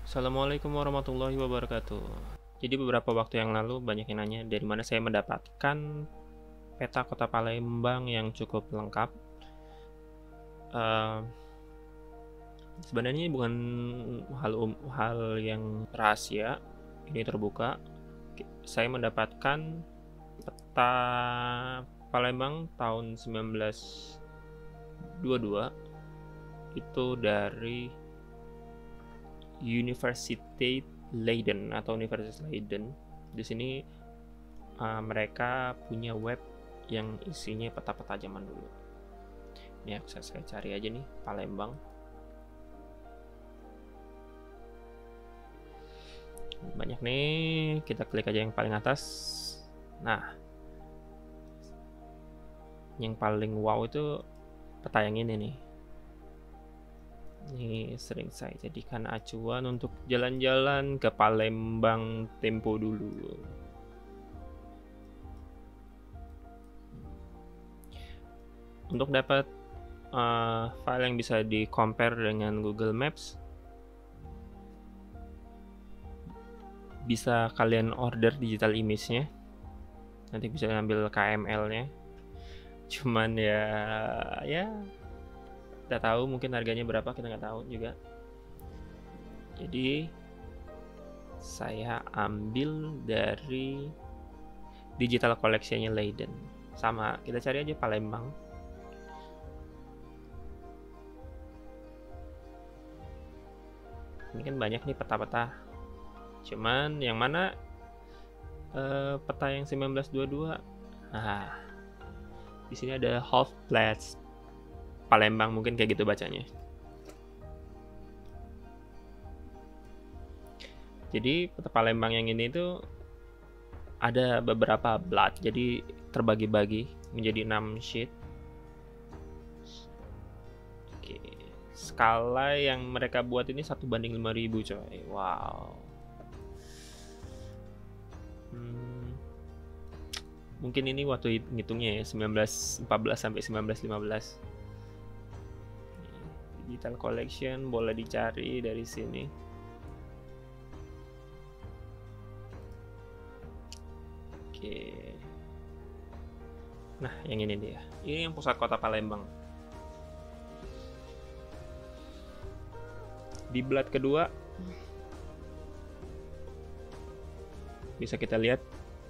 Assalamualaikum warahmatullahi wabarakatuh. Jadi beberapa waktu yang lalu banyak yang nanya dari mana saya mendapatkan peta kota Palembang yang cukup lengkap. Eh, Sebenarnya ini bukan hal yang rahasia, ini terbuka. Saya mendapatkan peta Palembang tahun 1922 itu dari Universiteit Leiden atau Universitas Leiden. Di sini mereka punya web yang isinya peta-peta zaman dulu. Ini bisa saya cari aja nih, Palembang. Banyak nih, kita klik aja yang paling atas. Nah, yang paling wow itu peta yang ini nih. Ini sering saya jadikan acuan untuk jalan-jalan ke Palembang tempo dulu. Untuk dapat file yang bisa di compare dengan Google Maps, bisa kalian order digital image-nya. Nanti bisa ambil KML-nya. Cuman ya kita tahu mungkin harganya berapa, kita nggak tahu juga. Jadi saya ambil dari digital collection-nya Leiden. Sama, kita cari aja Palembang. Ini kan banyak nih peta-peta. Cuman yang mana peta yang 1922? Nah, di sini ada Half Flats Palembang, mungkin kayak gitu bacanya. Jadi peta Palembang yang ini tuh ada beberapa block, jadi terbagi-bagi menjadi 6 sheet. Oke. Skala yang mereka buat ini 1:5000 coy. Wow. Mungkin ini waktu ngitungnya ya 1914 sampai 1915. Digital collection boleh dicari dari sini. Oke. Nah, yang ini dia. Ini yang pusat kota Palembang. Di blad kedua bisa kita lihat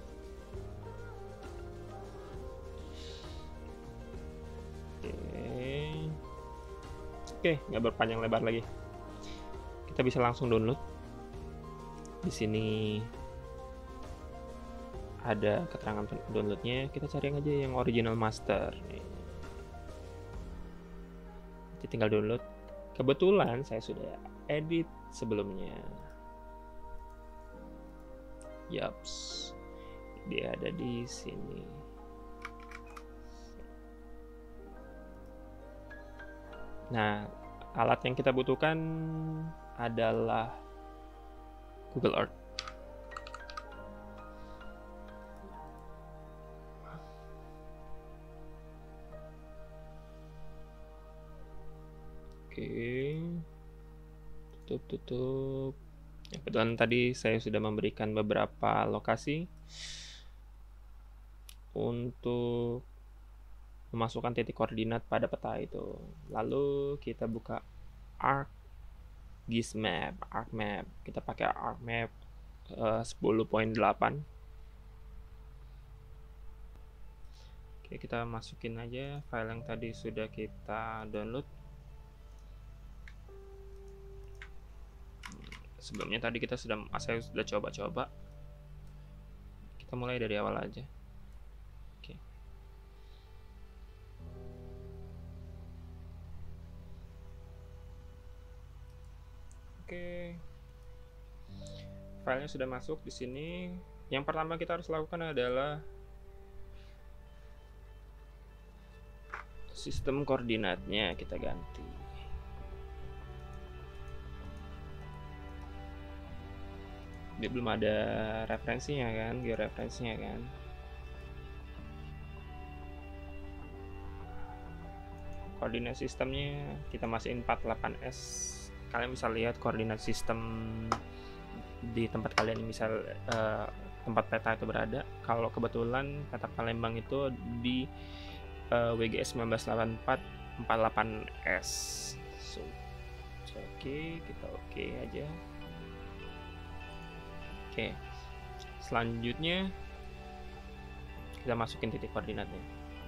Oke, nggak berpanjang lebar lagi. Kita bisa langsung download. Di sini ada keterangan downloadnya. Kita cari aja yang original master. Jadi tinggal download. Kebetulan saya sudah edit sebelumnya. Yaps, dia ada di sini. Nah, alat yang kita butuhkan adalah Google Earth. Oke, tutup. Kebetulan tadi saya sudah memberikan beberapa lokasi untuk memasukkan titik koordinat pada peta itu. Lalu kita buka ArcGIS-Map. Kita pakai ArcMap 10.8. Oke, kita masukin aja file yang tadi sudah kita download. Sebelumnya tadi saya sudah coba-coba. Kita mulai dari awal aja. Oke. Filenya sudah masuk di sini. Yang pertama kita harus lakukan adalah sistem koordinatnya kita ganti. Dia belum ada referensinya kan, georeferensinya kan. Koordinat sistemnya kita masukin 48S kalian bisa lihat koordinat sistem di tempat kalian, misal tempat peta itu berada. Kalau kebetulan peta Palembang itu di WGS 1984 48S. So, oke, kita oke aja. Oke, selanjutnya kita masukin titik koordinatnya.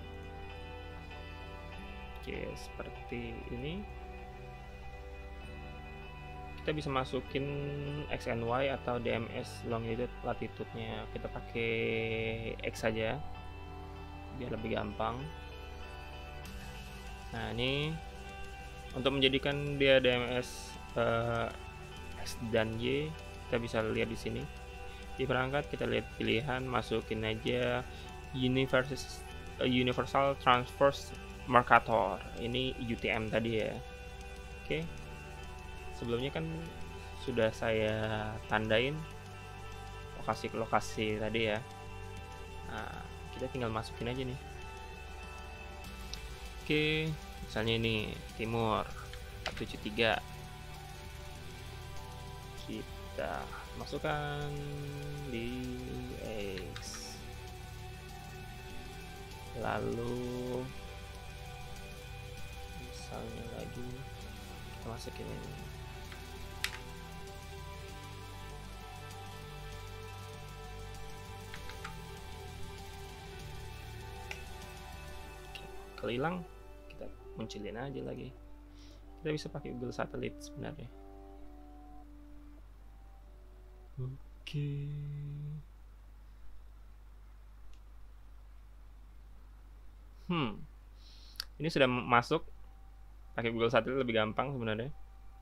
Oke, seperti ini. Kita bisa masukin X and Y atau DMS longitude latitude-nya. Kita pakai X saja biar lebih gampang. Nah, ini untuk menjadikan dia DMS X dan Y, kita bisa lihat di sini. Di perangkat kita lihat pilihan, masukin aja Universal Transverse Mercator. Ini UTM tadi ya. Oke. Sebelumnya kan sudah saya tandain lokasi-lokasi tadi ya. Nah, kita tinggal masukin aja nih. Oke, misalnya ini timur 473. Kita masukkan di X. Lalu misalnya lagi kita masukin ini. Kalau hilang kita munculin aja lagi. Kita bisa pakai Google Satelit sebenarnya. Oke. Ini sudah masuk. Pakai Google Satelit lebih gampang sebenarnya.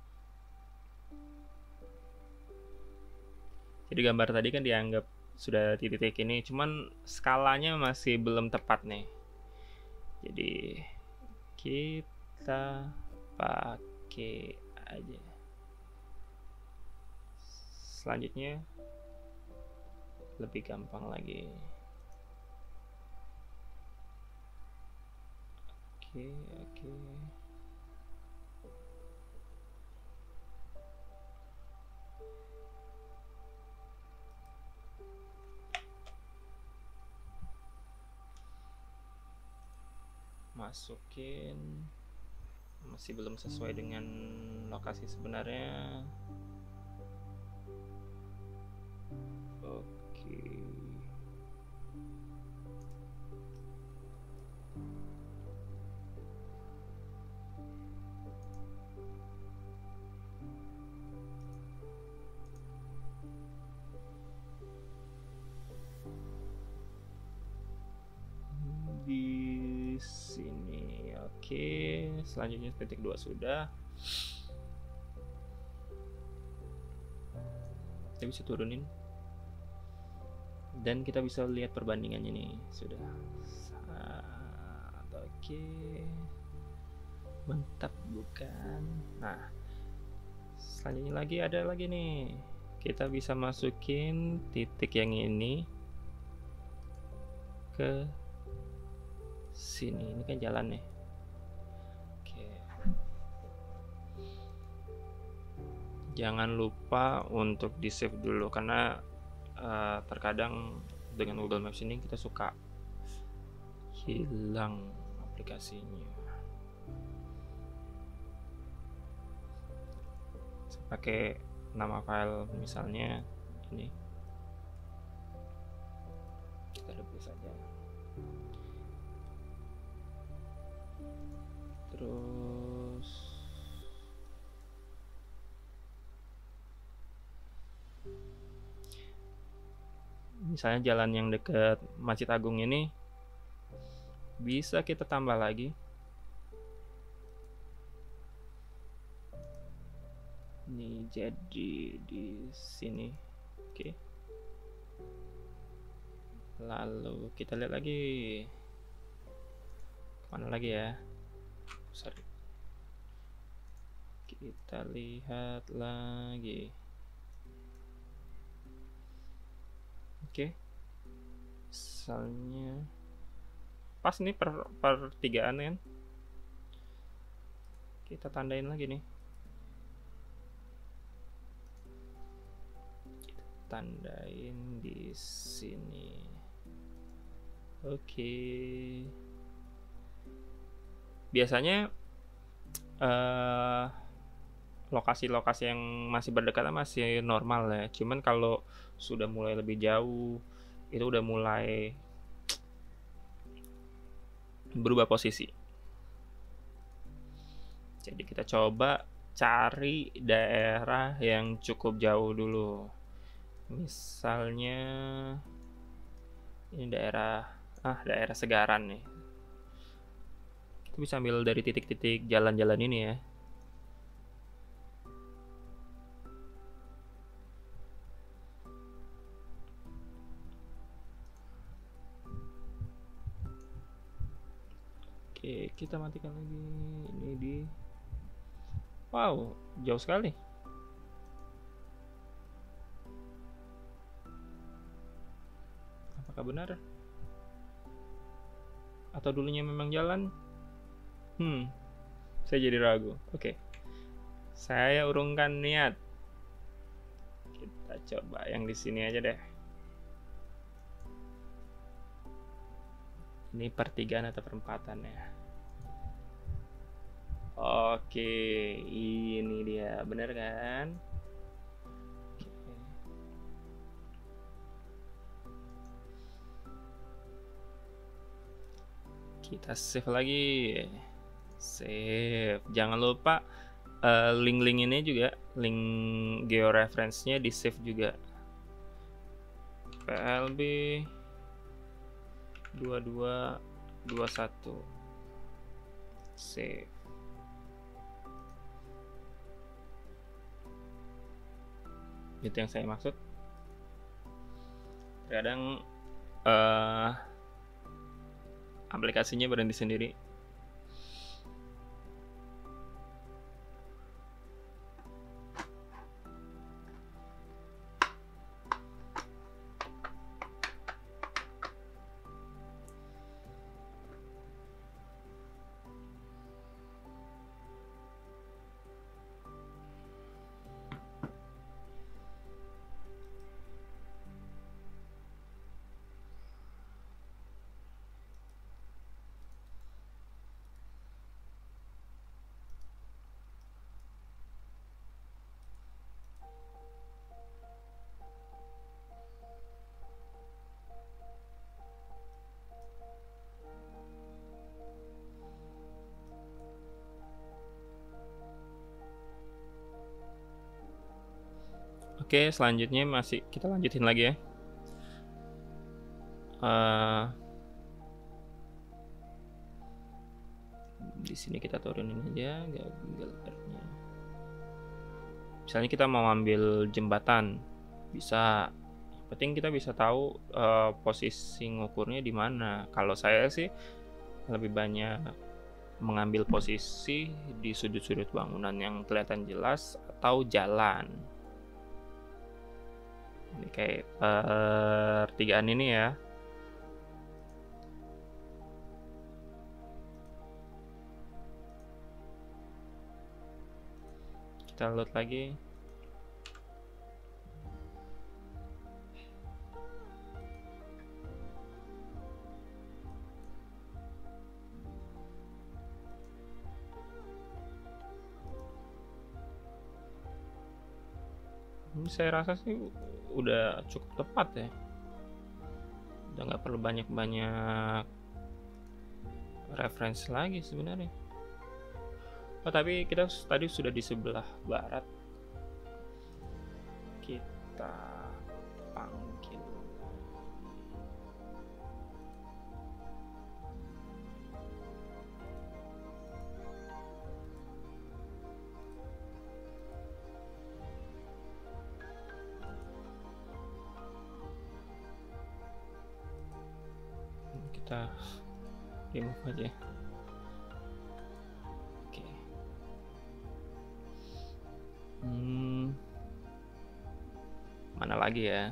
Jadi gambar tadi kan dianggap sudah titik ini, cuman skalanya masih belum tepat nih. Jadi kita pakai aja. Selanjutnya lebih gampang lagi. Oke. Masukin, masih belum sesuai dengan lokasi sebenarnya. Oke. Di sini. Oke, selanjutnya titik 2 sudah. Kita bisa turunin. Dan kita bisa lihat perbandingannya nih, sudah. Oke. Mantap bukan? Nah, selanjutnya lagi ada lagi nih. Kita bisa masukin titik yang ini ke sini. Ini kan jalan nih. Oke. Jangan lupa untuk di save dulu, karena terkadang dengan Google Maps ini kita suka hilang aplikasinya. Pakai nama file misalnya ini, kita hapus saja. Terus misalnya jalan yang dekat Masjid Agung ini bisa kita tambah lagi. Ini jadi di sini. Oke. Lalu kita lihat lagi. Kemana lagi ya? Sorry. Kita lihat lagi. Oke. Misalnya pas nih pertigaan kan. Kita tandain lagi nih. tandain di sini. Oke. Biasanya lokasi-lokasi yang masih berdekatan masih normal ya. Cuman kalau sudah mulai lebih jauh itu udah mulai berubah posisi. Jadi kita coba cari daerah yang cukup jauh dulu. Misalnya ini daerah Segaran nih. Kita bisa ambil dari titik-titik jalan-jalan ini ya. Oke, kita matikan lagi. Ini di wow, jauh sekali. Apakah benar? Atau dulunya memang jalan? Saya jadi ragu. Oke. Saya urungkan niat. Kita coba yang di sini aja deh. Ini pertigaan atau perempatan ya. Oke, ini dia, bener kan? Oke. Kita save lagi. Save. Jangan lupa link-link ini juga, link georeference-nya di save juga. PLB 2221 save. Itu yang saya maksud. Kadang aplikasinya berhenti sendiri. Oke, selanjutnya masih kita lanjutin lagi ya. Di sini kita turunin aja Google Earth-nya. Misalnya kita mau ambil jembatan, bisa. Yang penting kita bisa tahu posisi ngukurnya di mana. Kalau saya sih lebih banyak mengambil posisi di sudut-sudut bangunan yang kelihatan jelas atau jalan. Ini kayak pertigaan ini ya. Kita load lagi. Ini saya rasa sih udah cukup tepat ya. Udah nggak perlu banyak-banyak referensi lagi sebenarnya. Oh, tapi kita tadi sudah di sebelah barat. Kita panggil. Kita remove aja. Oke. Mana lagi ya?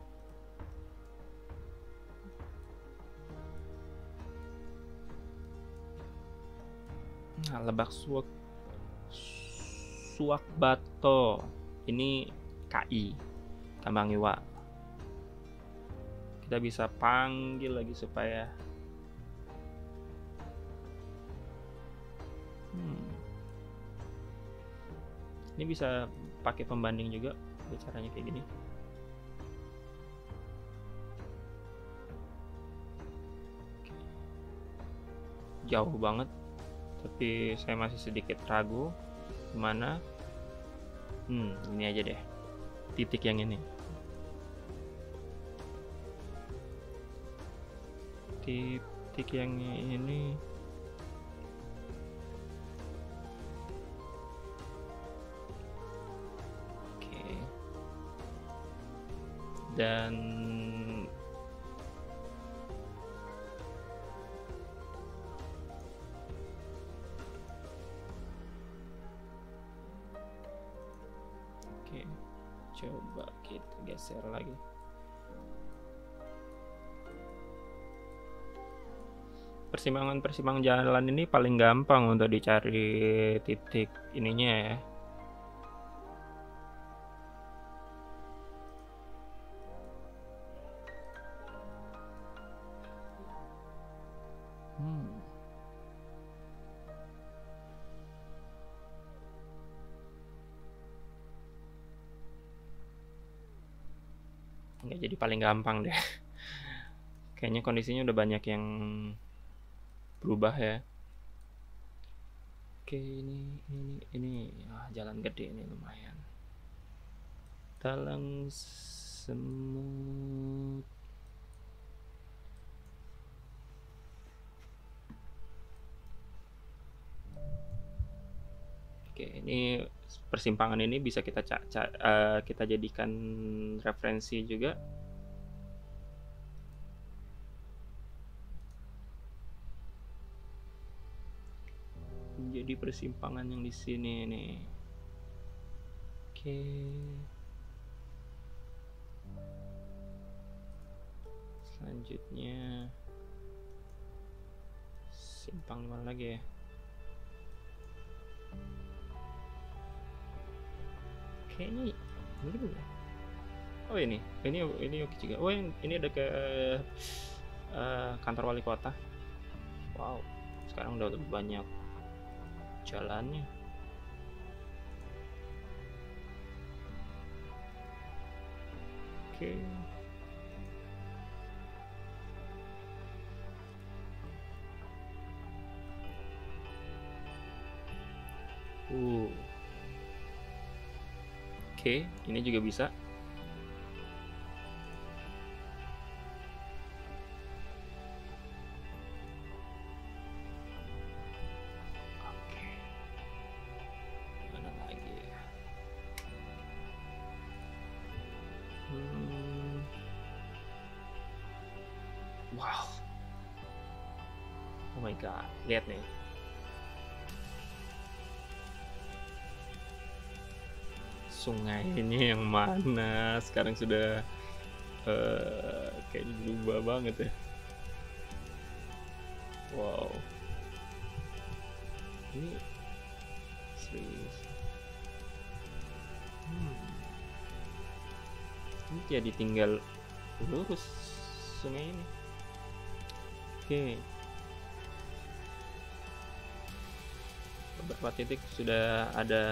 Nah, Lebak Suwakbato. Ini KI. tambah ngiwa. Kita bisa panggil lagi supaya ini bisa pakai pembanding juga caranya kayak gini. Jauh banget, tapi saya masih sedikit ragu kemana. Ini aja deh, titik yang ini. Titik yang ini. Oke. Dan coba kita geser lagi. Persimpangan jalan ini paling gampang untuk dicari titik ininya ya. Nggak jadi paling gampang deh. Kayaknya kondisinya udah banyak yang berubah ya. Oke, ini jalan gede ini lumayan. Talang Semut. Oke, ini persimpangan ini bisa kita kita jadikan referensi juga. Jadi persimpangan yang di sini nih. Oke. Selanjutnya simpang mana lagi ya? Kayaknya ini dulu ya. Oh ini oke juga. Oh ini ada ke kantor wali kota. Wow, sekarang udah lebih banyak jalannya. Oke. Oke, ini juga bisa. Oke. Mana lagi ya? Wow. Oh my god, lihat nih. Sungai ini yang mana sekarang sudah kayaknya berubah banget ya. Wow, ini serius. Ini jadi tinggal lurus sungai ini. Oke, beberapa titik sudah ada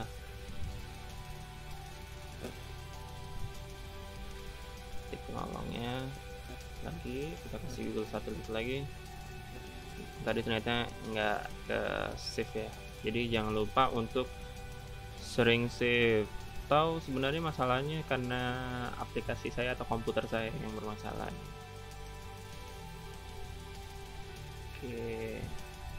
penolongnya. Lagi kita kasih Google Satelit lagi. Tadi ternyata nggak ke save ya, jadi jangan lupa untuk sering save. Tahu sebenarnya masalahnya karena aplikasi saya atau komputer saya yang bermasalah. Oke,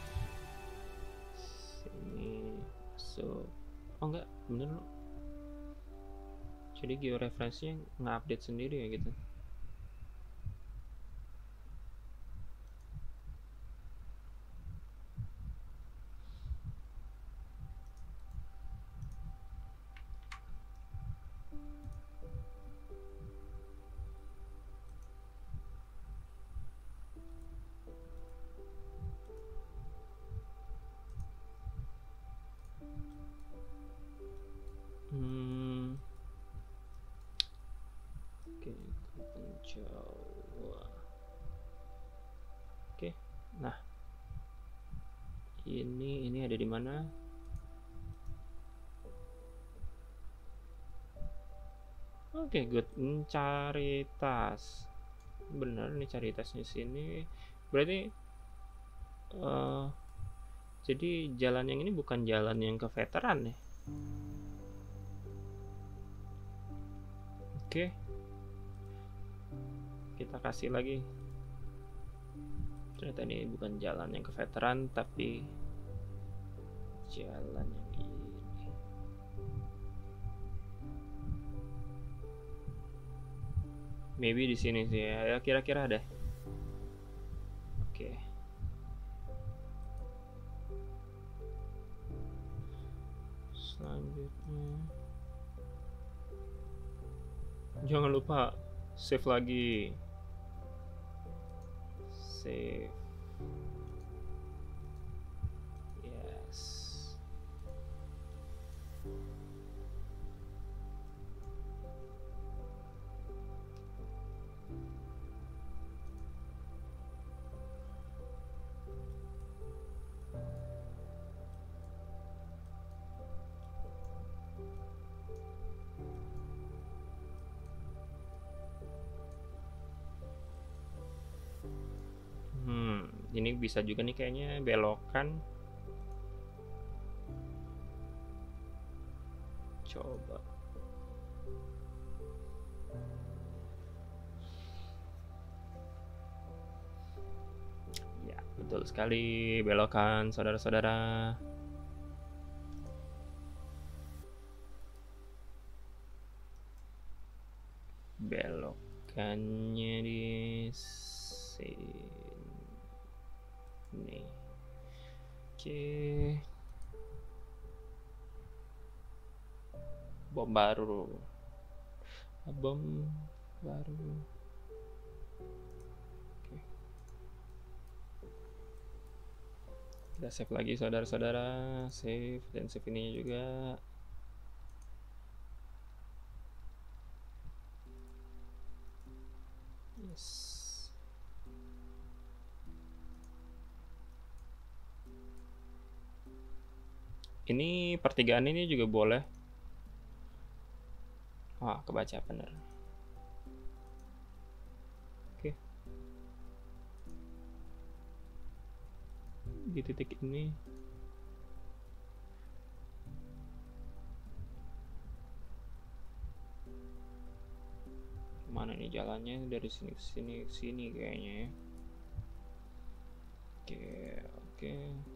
sini masuk. Oh enggak, bener loh. Jadi georeferensinya nge-update sendiri ya gitu. Ini ada di mana? Oke, good. Mencari tas. Bener nih, cari tasnya sini. Berarti jadi jalan yang ini bukan jalan yang ke veteran ya? Oke. Kita kasih lagi. Ternyata ini bukan jalan yang ke veteran, tapi jalan yang ini. Maybe di sini sih ya, kira-kira deh. Oke. Selanjutnya, jangan lupa save lagi. Save. Yes. Ini bisa juga nih kayaknya belokan. Coba. Ya, betul sekali, belokan saudara-saudara. Belokannya di sini. Oke. Bom baru. Oke. Kita save lagi saudara-saudara, save dan save ini juga. Yes. Ini pertigaan ini juga boleh. Wah, kebaca bener. Oke. Di titik ini. Mana nih jalannya? Dari sini ke sini kayaknya ya. Oke.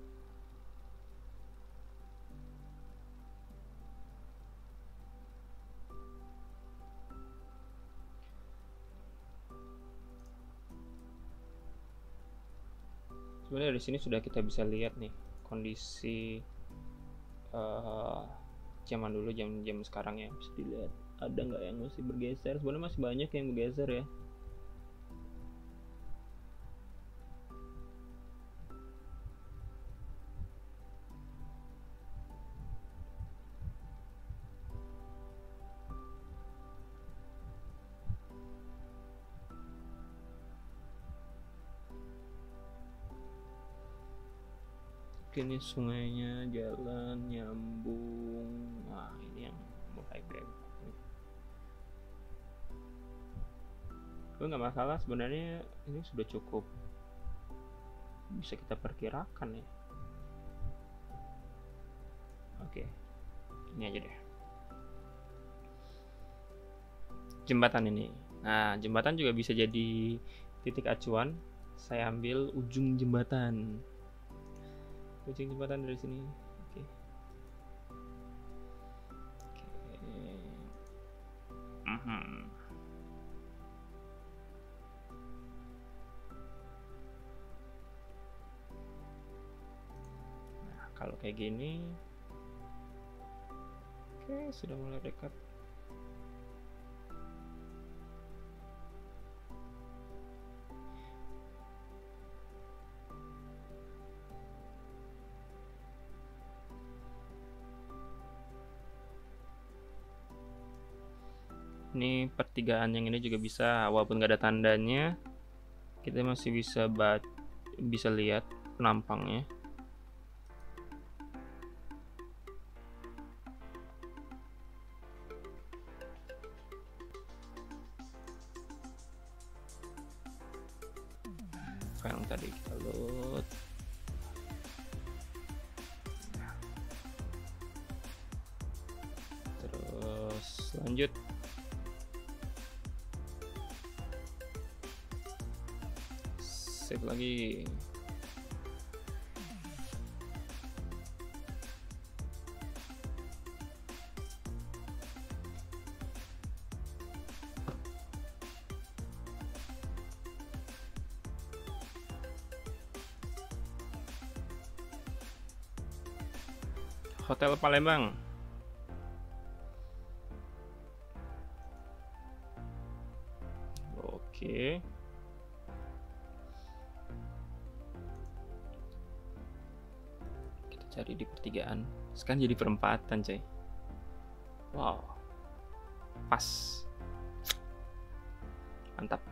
Sebenarnya dari sini sudah kita bisa lihat nih kondisi zaman dulu, jam sekarang ya, bisa dilihat ada nggak yang masih bergeser. Sebenarnya masih banyak yang bergeser ya. Ini sungainya, jalan nyambung. Nah, ini yang mulai bengkok nih. Tapi nggak masalah sebenarnya, ini sudah cukup bisa kita perkirakan ya. Oke, ini aja deh. Jembatan ini. Nah, jembatan juga bisa jadi titik acuan. Saya ambil ujung jembatan. Ujung jembatan dari sini. Oke. Nah, kalau kayak gini, oke, sudah mulai dekat. Ini pertigaan yang ini juga bisa, walaupun nggak ada tandanya, kita masih bisa lihat penampangnya. file yang tadi kita load. Terus lanjut. Save lagi. Hotel Palembang. Oke. Kita cari di pertigaan. Sekarang jadi perempatan, coy. Wow. Pas. Mantap.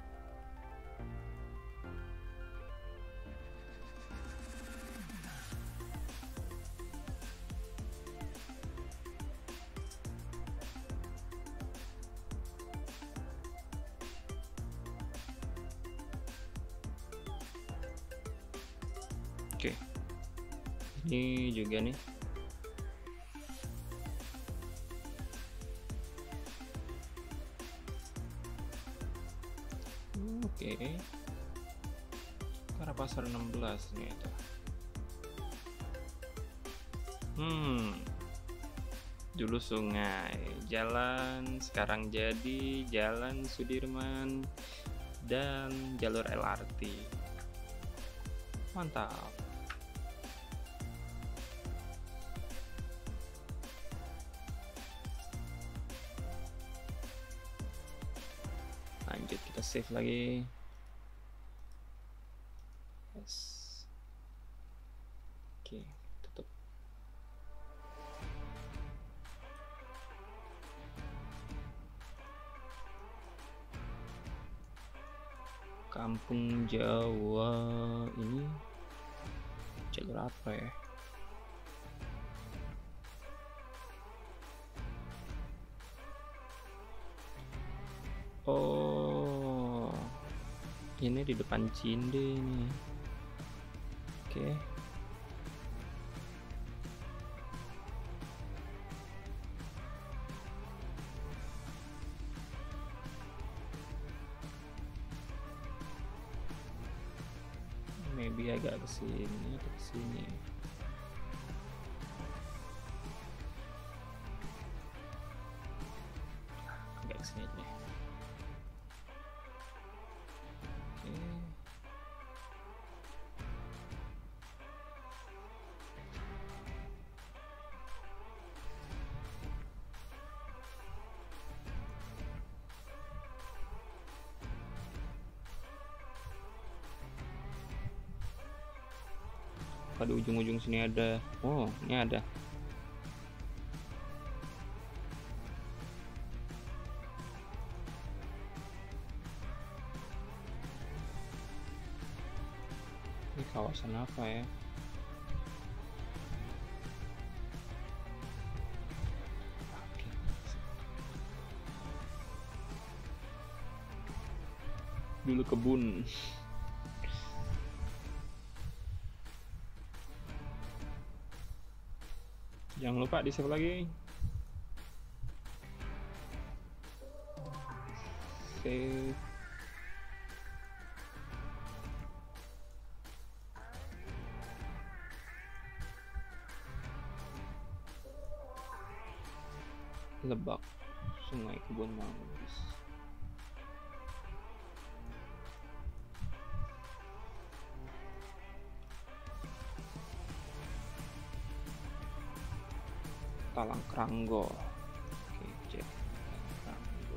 Oke, ini juga nih. Oke, Karapasar 16 nih itu. Dulu sungai, jalan sekarang jadi Jalan Sudirman dan jalur LRT. Mantap. Lanjut, kita save lagi. Yes. Oke, tutup. Kampung Jawa ini jalur apa ya? Oh, ini di depan Cinde nih. Oke. Maybe agak kesini atau kesini. Agak kesini aja. Pada ujung-ujung sini ada. Oh, ini ada. Ini kawasan apa ya? Dulu kebun. Jangan lupa di save lagi. Save. Lebak, Sungai Kebun Manggis. Talang Kranggo. Oke, cek Kranggo.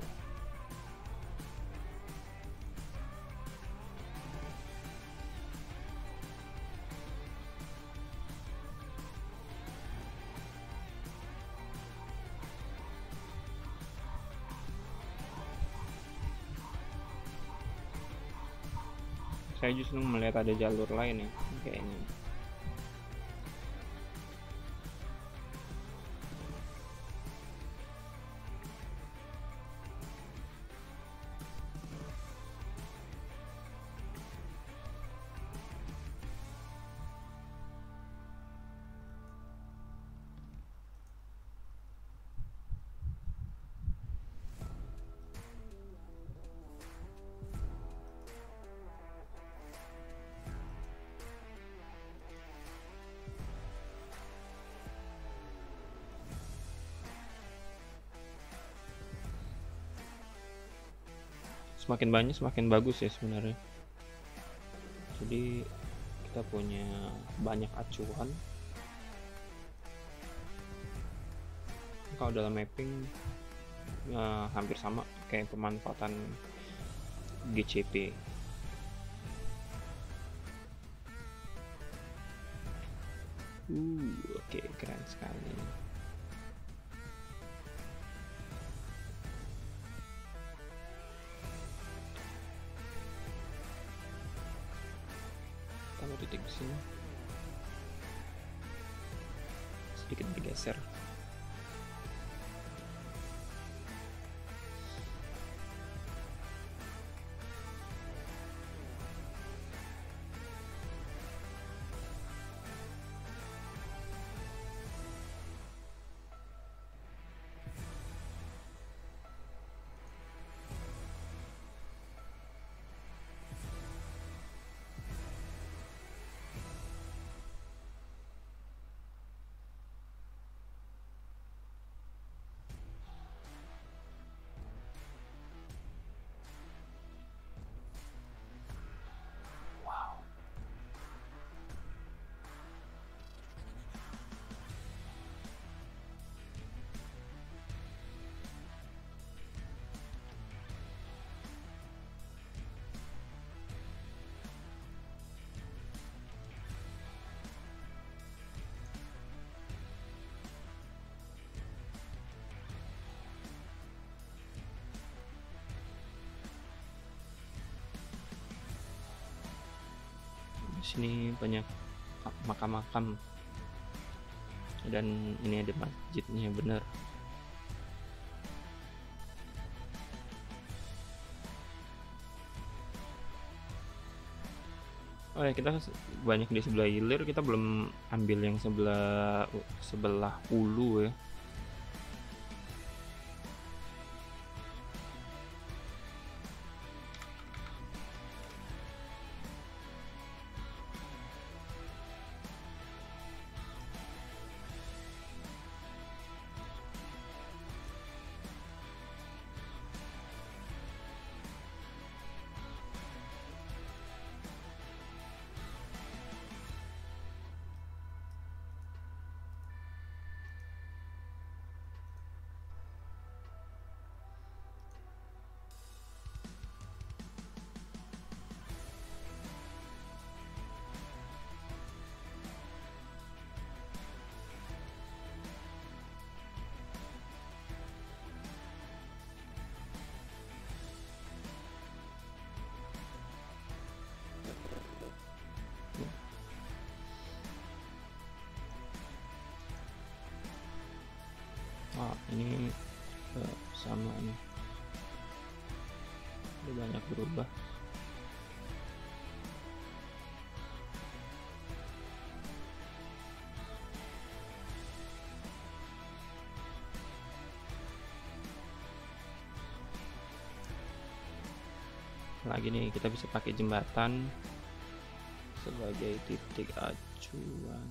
Saya justru melihat ada jalur lain ya, kayaknya. semakin banyak semakin bagus ya sebenarnya. Jadi kita punya banyak acuan. Kalau dalam mapping hampir sama kayak pemanfaatan GCP. Oke, keren sekali. Kita mau titik di sini. Sedikit bergeser. Sini banyak makam-makam dan ini ada masjidnya bener. Oh ya, kita banyak di sebelah hilir, kita belum ambil yang sebelah hulu ya. Ini sama nih, udah banyak berubah. Lagi nih kita bisa pakai jembatan sebagai titik acuan.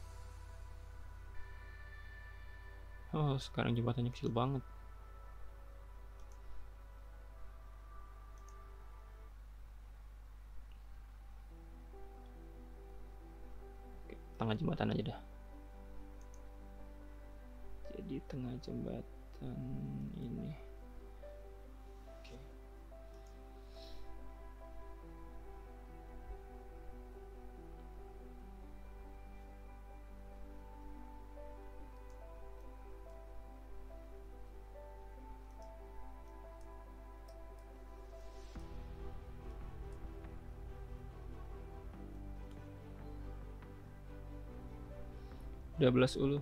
Oh, sekarang jembatannya kecil banget. Oke, tengah jembatan aja dah. Jadi tengah jembatan ini. Oke. Udah 12 ulu.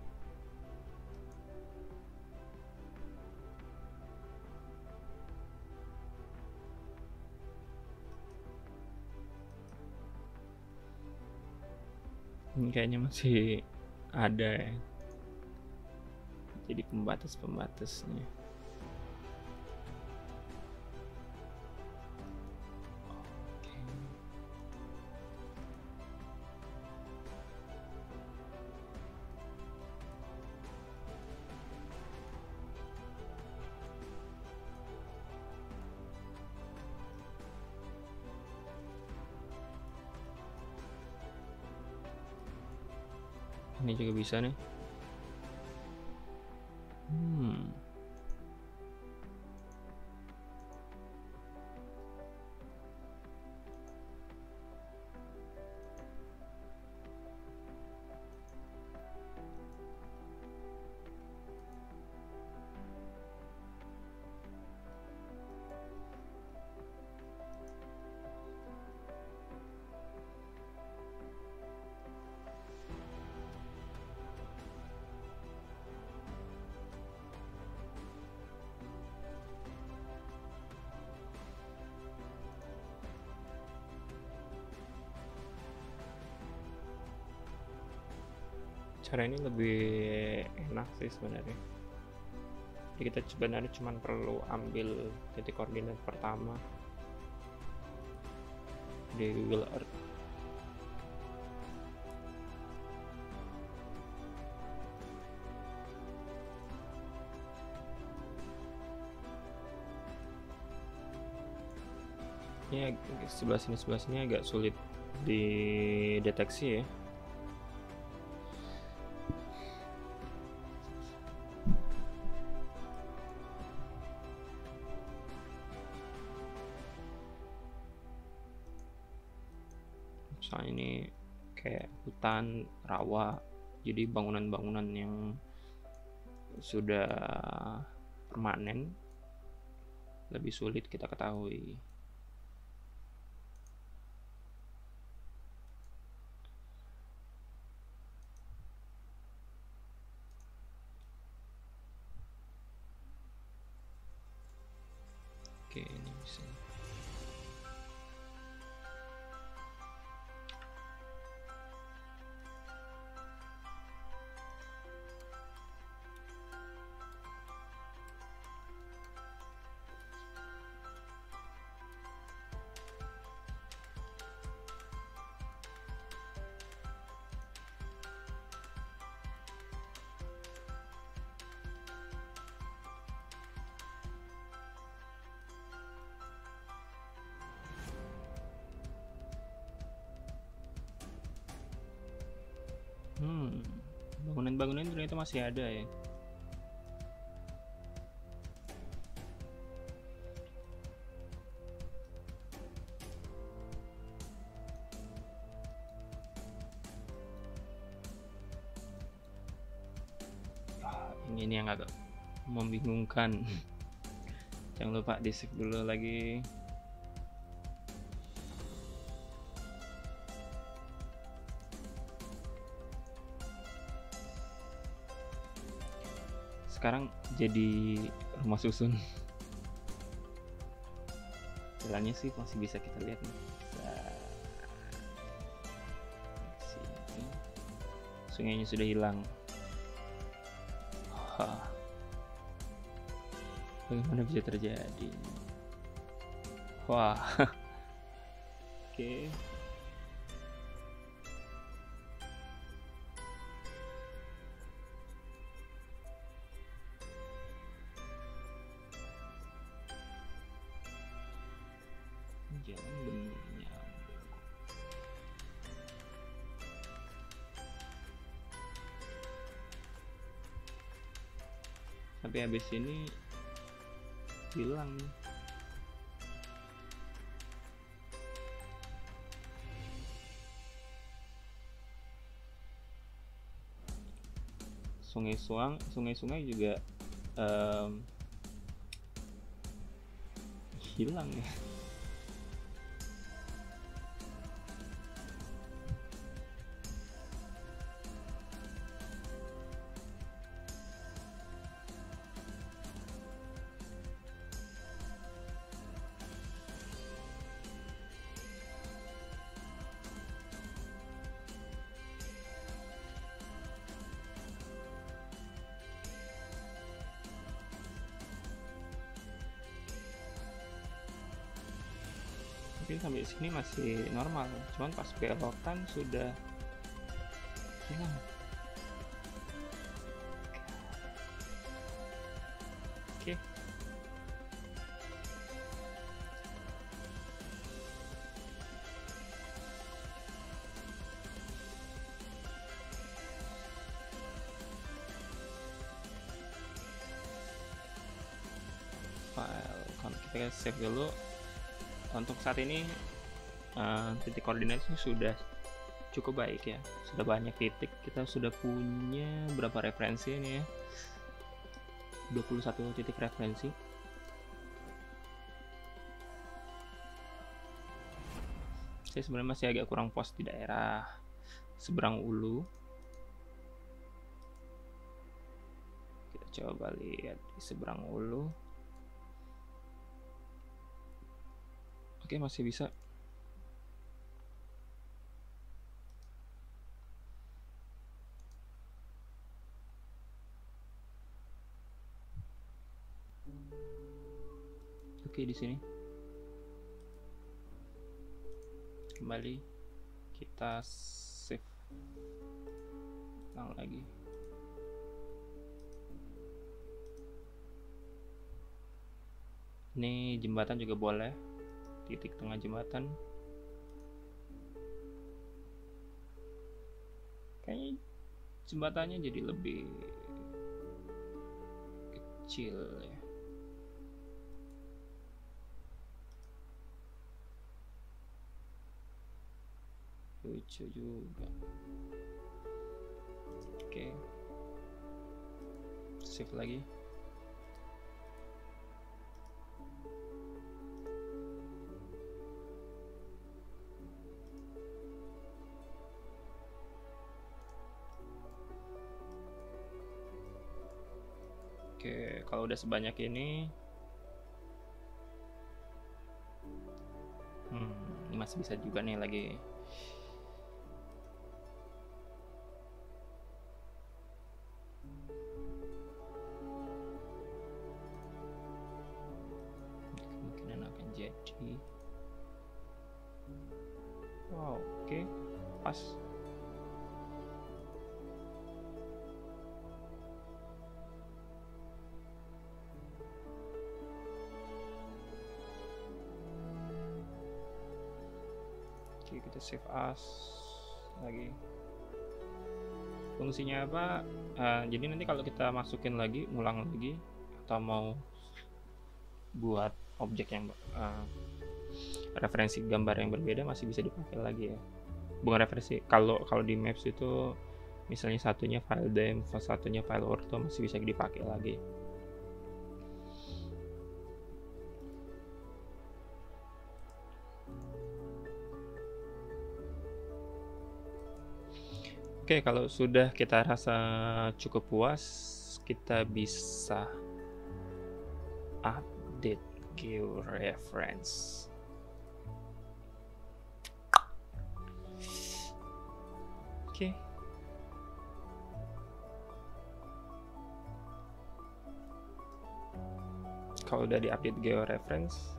Ini kayaknya masih ada ya. Jadi pembatas-pembatasnya. Ini juga bisa nih. Cara ini lebih enak sih sebenarnya. Jadi kita sebenarnya cuma perlu ambil titik koordinat pertama di Google Earth. Ini sebelah sini agak sulit dideteksi ya. Misalnya ini kayak hutan rawa, jadi bangunan-bangunan yang sudah permanen lebih sulit kita ketahui. Oke, ini bisa. Bangunan-bangunan ternyata masih ada ya. Ini yang agak membingungkan. Jangan lupa di save dulu lagi. Sekarang jadi rumah susun. Jalannya sih masih bisa kita lihat nih. Sini. Sungainya sudah hilang. Bagaimana bisa terjadi? Wah. Oke. Jalan belum nyambung. Tapi habis ini hilang nih. Sungai-sungai juga hilang ya. Mungkin sampai sini masih normal, cuman pas belokan sudah hilang. Oke. file. Kita save dulu. Untuk saat ini titik koordinatnya sudah cukup baik ya, sudah banyak titik. Kita sudah punya berapa referensi ini ya, 21 titik referensi. Saya sebenarnya masih agak kurang puas di daerah seberang Ulu. Kita coba lihat di seberang Ulu. Oke, masih bisa. Oke, di sini kembali kita save ulang lagi. Ini jembatan juga boleh, titik tengah jembatan. Kayaknya jembatannya jadi lebih kecil ya. Lucu juga. Oke, save lagi. Oke, kalau udah sebanyak ini, masih bisa juga nih lagi. Kemungkinan akan jadi. Wow, oke, pas. Kita save as lagi. Fungsinya apa? Jadi nanti kalau kita masukin lagi, ngulang lagi, atau mau buat objek yang referensi gambar yang berbeda, masih bisa dipakai lagi ya. Bukan referensi, kalau di Maps itu misalnya satunya file dem, satunya file ortho, masih bisa dipakai lagi. Oke, kalau sudah kita rasa cukup puas, kita bisa update georeference. Oke. Kalau udah diupdate georeference,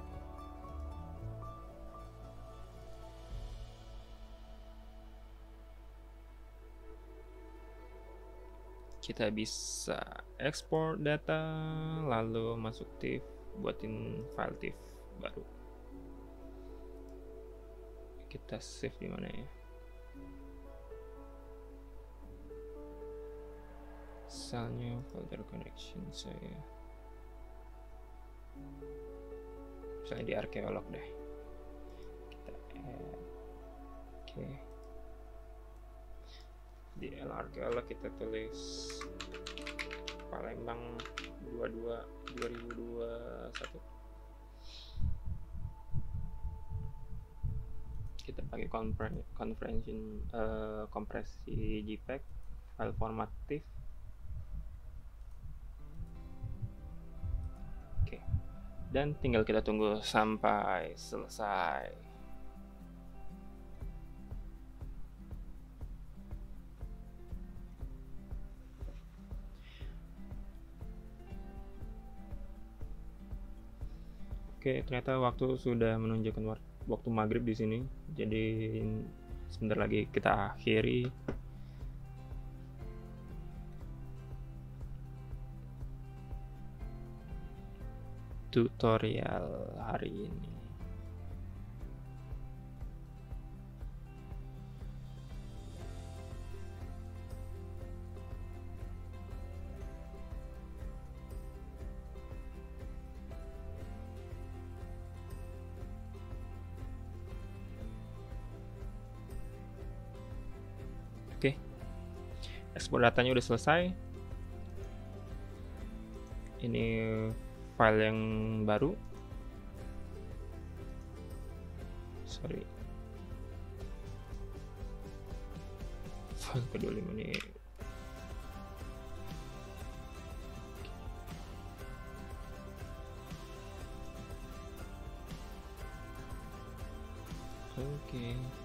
kita bisa export data, lalu masuk TIFF, buatin file TIFF baru. Kita save di mana ya? Misalnya folder connection saya, misalnya di arkeolog deh. Kita add. Oke. Di arkeolog kita tulis Palembang 2021. Kita pakai kompresi JPEG, file format TIFF. Oke. Dan tinggal kita tunggu sampai selesai. Oke, ternyata waktu sudah menunjukkan waktu maghrib di sini. Jadi sebentar lagi kita akhiri. Tutorial hari ini. ekspor datanya udah selesai. Ini file yang baru. Sorry. File kedua 5 nih. Oke.